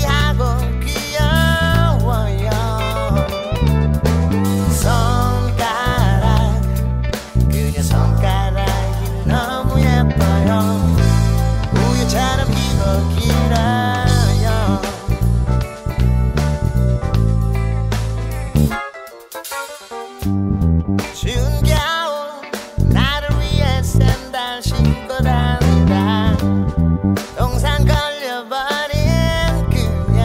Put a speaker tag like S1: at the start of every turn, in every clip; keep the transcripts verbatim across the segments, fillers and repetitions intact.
S1: 섹시하고 귀여워요. 손가락, 그녀 손가락이 너무 예뻐요. 우유처럼 길고 길어요. 추운 겨울 나를 위해 샌들 신고 다니다. 동상 걸려버린 그녀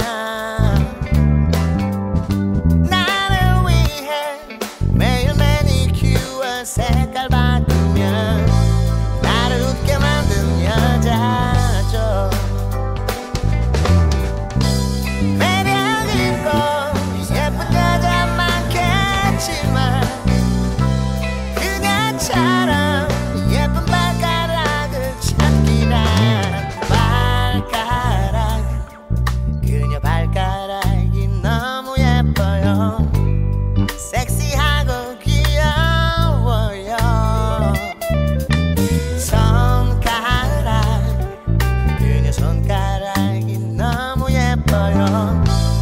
S1: 나를 위해 매일 매니큐어 색깔 바꾸며 나를 웃게 만든 여자죠. 매력 있고 예쁜 여자 많겠지만 그녀처럼 예쁜 발가락을 찾기란. 발가락, 그녀 발가락이 너무 예뻐요. 섹시하고 귀여워요. 손가락, 그녀 손가락이 너무 예뻐요.